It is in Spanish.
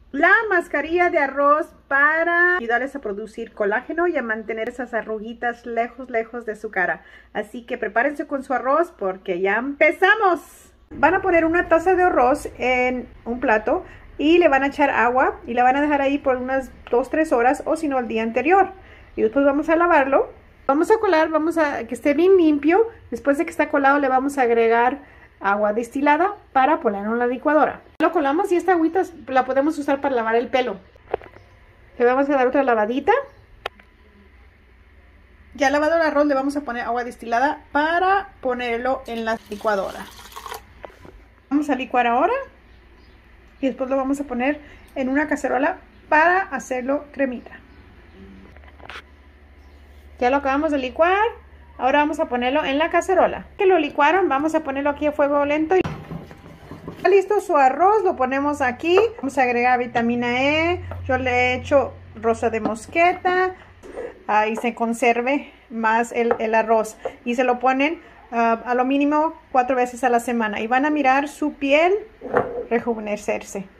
La mascarilla de arroz para ayudarles a producir colágeno y a mantener esas arruguitas lejos de su cara. Así que prepárense con su arroz porque ya empezamos. Van a poner una taza de arroz en un plato y le van a echar agua y la van a dejar ahí por unas 2-3 horas o si no el día anterior. Y después vamos a lavarlo. Vamos a colar, vamos a que esté bien limpio. Después de que está colado le vamos a agregar agua destilada para ponerlo en la licuadora. Lo colamos y esta agüita la podemos usar para lavar el pelo. Le vamos a dar otra lavadita. Ya lavado el arroz le vamos a poner agua destilada para ponerlo en la licuadora. Vamos a licuar ahora y después lo vamos a poner en una cacerola para hacerlo cremita. Ya lo acabamos de licuar. Ahora vamos a ponerlo en la cacerola. Que lo licuaron, vamos a ponerlo aquí a fuego lento. Ya listo su arroz, lo ponemos aquí. Vamos a agregar vitamina E. Yo le he hecho rosa de mosqueta. Ahí se conserve más el arroz. Y se lo ponen a lo mínimo 4 veces a la semana. Y van a mirar su piel rejuvenecerse.